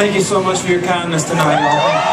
Thank you so much for your kindness tonight, y'all.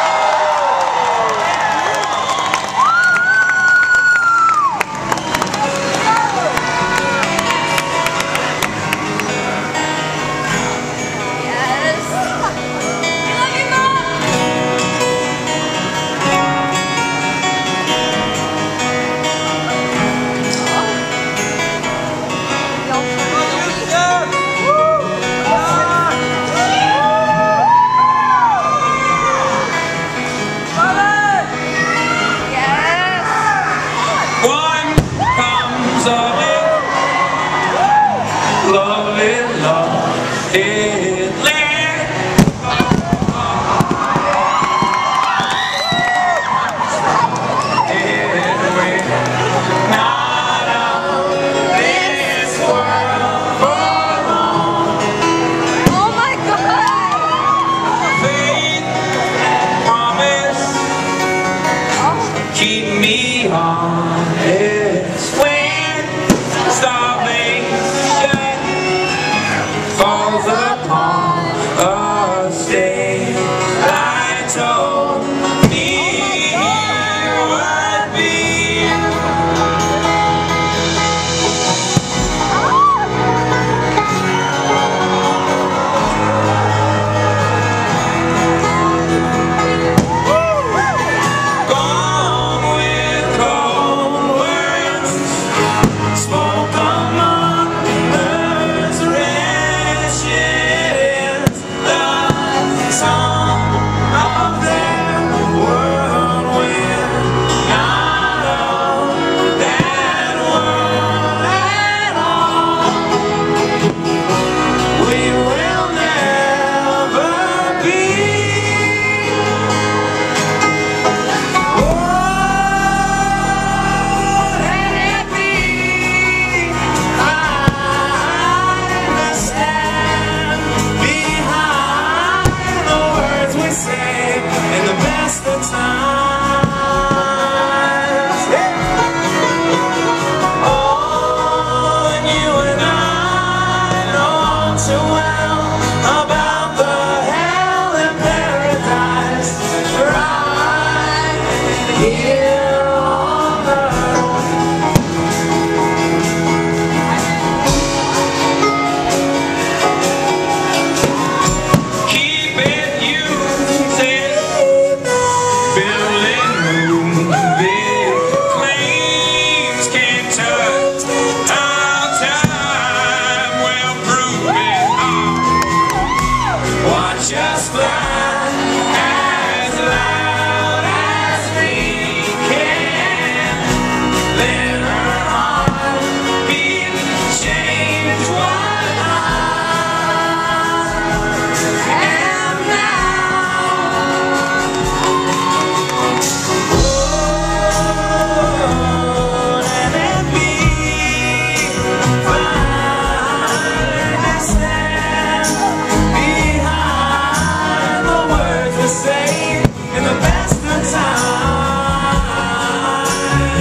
Keep me honest when starvation falls upon us. Daylight told me it would be. Just fly as loud as we can. Let her heart beat change what I am now. Oh, let it be fine and stand behind say in the best of times.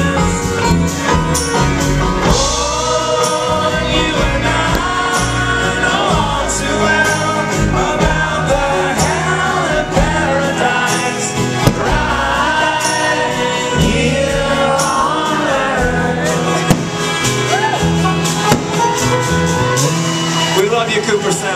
Oh, you and I know all too well about the hell and paradise right here on earth. We love you, Cooper.